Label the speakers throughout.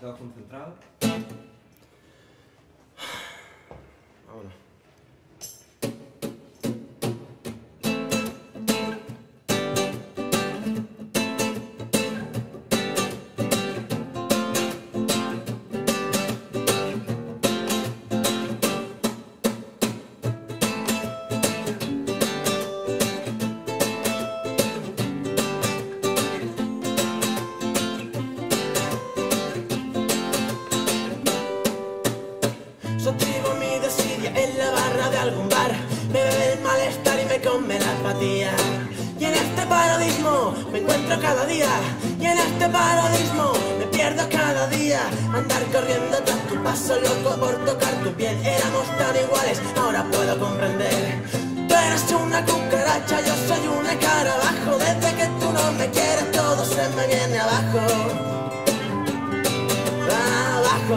Speaker 1: Todos concentrados.
Speaker 2: Vámonos.
Speaker 3: Sostigo mi desidia en la barra de algún bar. Me bebe el malestar y me come la apatía. Y en este parodismo me encuentro cada día. Y en este parodismo me pierdo cada día. Andar corriendo tras tu paso loco por tocar tu piel. Éramos tan iguales, ahora puedo comprender. Tú eres una cucaracha, yo soy un escarabajo. Desde que tú no me quieres todo se me viene abajo. Abajo.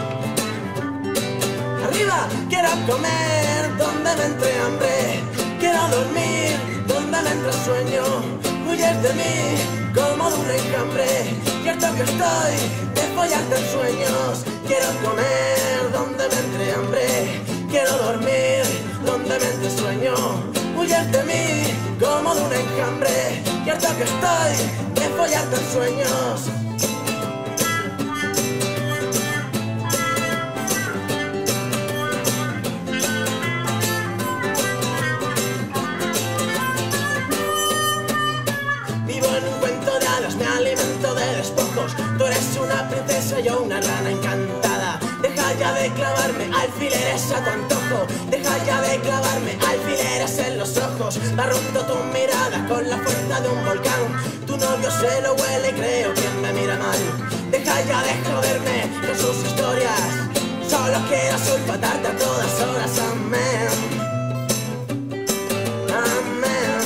Speaker 3: Arriba, quiero comer donde me entre hambre. Quiero dormir donde me entre sueño. Huyes de mí como de un enjambre. Cierto que estoy de follarte en sueños. Quiero comer donde me entre hambre. Quiero dormir donde me entre sueño. Huyes de mí como de un enjambre. Cierto que estoy de follarte en sueños. Me alimento de despojos. Tú eres una princesa, yo una rana encantada. Deja ya de clavarme alfileres a tu antojo. Deja ya de clavarme alfileres en los ojos. Barrundo tu mirada con la fuerza de un volcán. Tu novio se lo huele y creo que me mira mal. Deja ya de joderme con sus historias. Solo quiero sulfatarte a todas horas, amén. Amén.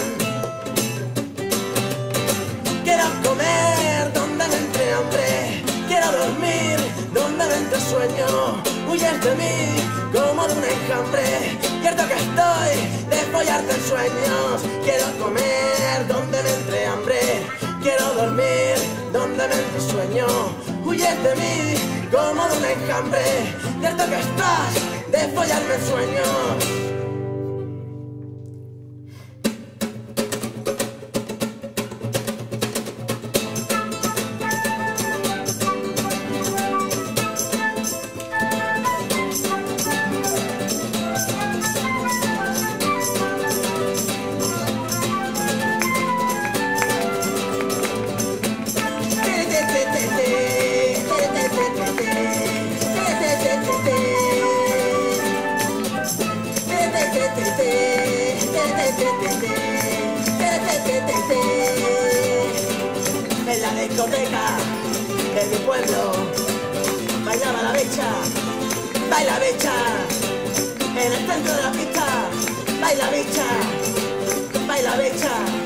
Speaker 3: Quiero comer donde me entre hambre. Quiero dormir donde me entre sueño. Huyes de mí como de un enjambre. Cierto que estoy de follarte en sueños. Quiero comer donde me entre hambre. Quiero dormir donde me entre sueño. Huyes de mí como de un enjambre. Cierto que estás de follarme en sueños. En la discoteca de mi pueblo bailaba la bicha, baila bicha. En el centro de la pista baila bicha, baila bicha.